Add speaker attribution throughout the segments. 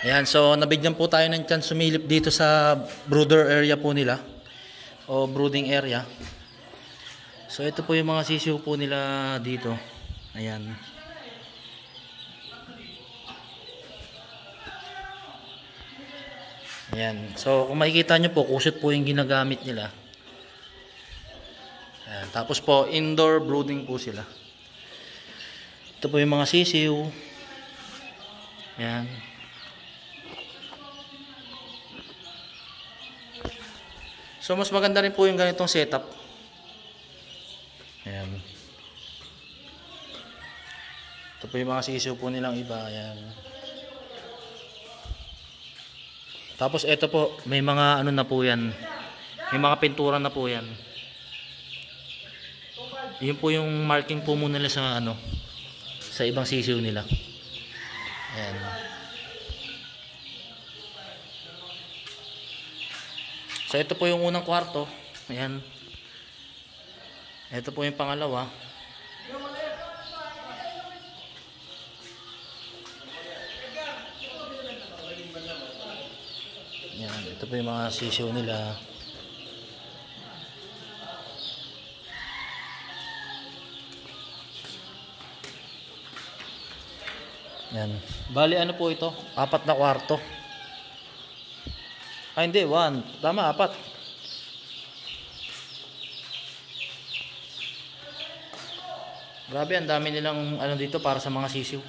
Speaker 1: Ayan, so nabigyan po tayo ng chance sumilip dito sa brooder area po nila o brooding area. So ito po yung mga sisiw po nila dito. Ayan. Ayan. So kung makikita nyo po, kusot po yung ginagamit nila. Ayan. Tapos po indoor brooding po sila. Ito po yung mga sisiw. Ayan. So mas maganda rin po yung ganitong setup. Ayan. Ito po yung mga sisiw po nilang iba. Ayan. Tapos ito po, may mga ano na po yan. May mga pintura na po yan. Yun po yung marking po muna nila sa ano, sa ibang sisiw nila. Ayan. So ito po yung unang kwarto. Ayan. Ito po yung pangalawa. Ayan. Ito po yung mga sisiw nila. Ayan. Bali ano po ito? 4 na kwarto. Ay hindi, 1. Tama, 4. Grabe, ang dami nilang ano dito para sa mga sisiw.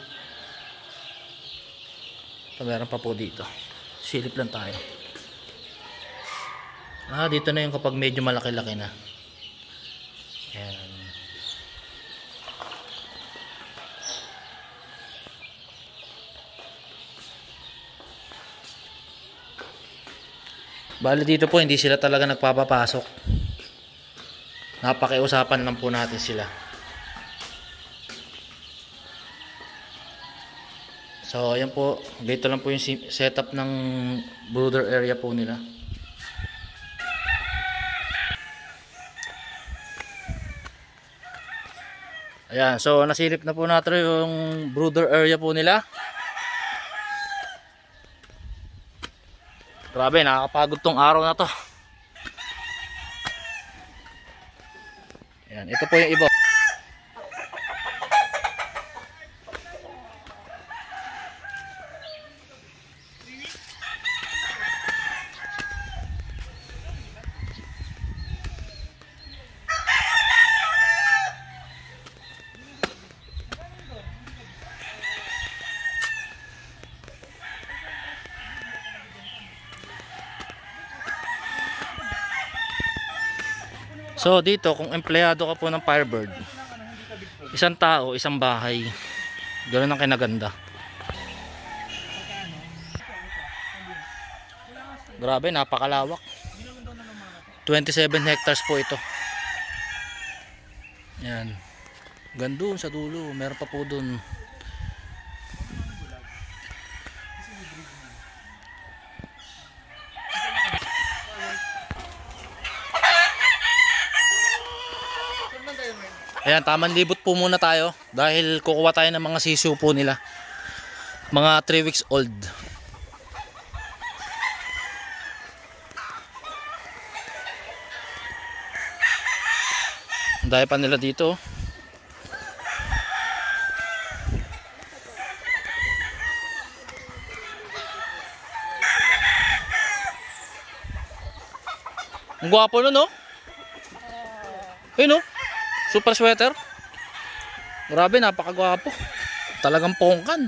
Speaker 1: Ito, meron pa po dito. Silip lang tayo. Dito na yung kapag medyo malaki-laki na. Ayan. Bali dito po hindi sila talaga nagpapapasok. Napakiusapan lang po natin sila. So ayan po, dito lang po yung setup ng brooder area po nila. Ayan, so nasilip na po natin yung brooder area po nila. Grabe, nakakapagod tong araw na to. Ayan, ito po yung iba. So dito kung empleyado ka po ng Firebird, isang tao, isang bahay. Ganoon ang kinaganda. Grabe, napakalawak. 27 hectares po ito. Yan. Gandun sa dulo, meron pa po dun. Ayan, tamang libot po muna tayo dahil kukuha tayo ng mga sisiw po nila. Mga 3 weeks old. Dahil pa nila dito. Ang gwapo nun, no? Ayun, no? Super sweater. Grabe, napakagwapo. Talagang pongkan.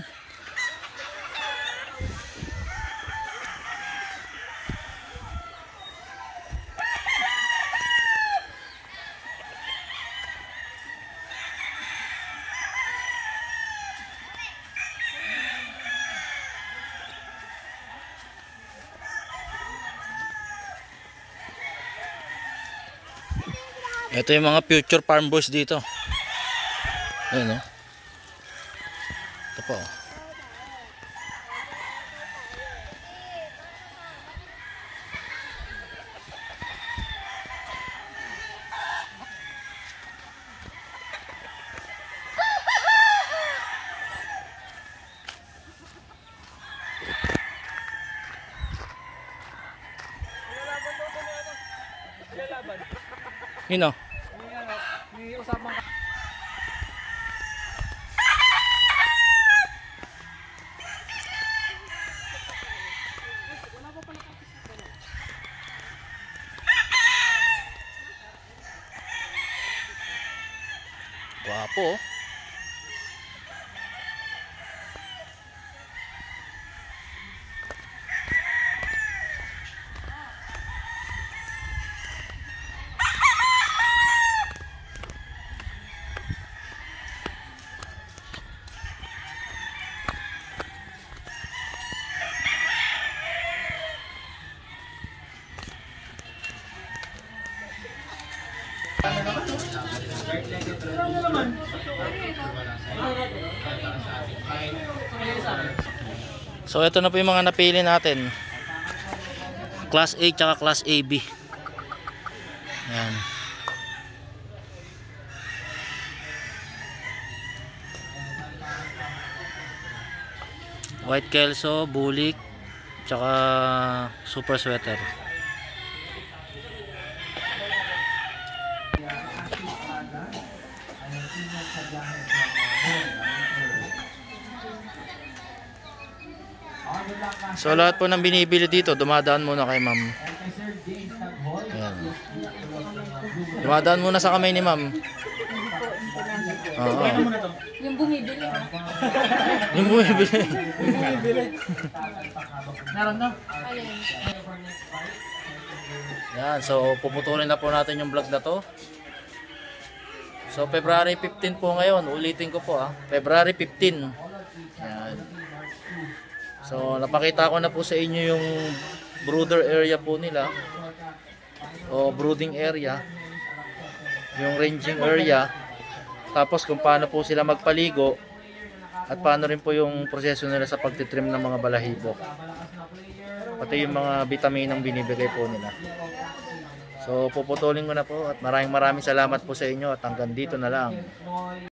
Speaker 1: Ito yung mga future farm boys dito. Ayun, no? Ito po. Yun o.
Speaker 2: May usapan ka.
Speaker 1: Gwapo. So ito na po yung mga napili natin. Class A tsaka Class AB. Ayan. White Kelso, Bulik, tsaka Super Sweater. So lahat po ng binibili dito, dumadaan muna kay ma'am. Ayan. Dumadaan muna sa kamay ni ma'am. Oo.
Speaker 3: Yung bumibili.
Speaker 1: Yung bumibili.
Speaker 2: Meron na?
Speaker 3: Alin?
Speaker 1: Yan, so puputulin na po natin yung vlog na to. So February 15 po ngayon, ulitin ko po February 15. Yan. So napakita ko na po sa inyo yung brooder area po nila o brooding area, yung ranging area, tapos kung paano po sila magpaligo at paano rin po yung proseso nila sa pagtitrim ng mga balahibo, pati yung mga bitaminang binibigay po nila. So puputulin ko na po at maraming salamat po sa inyo at hanggang dito na lang.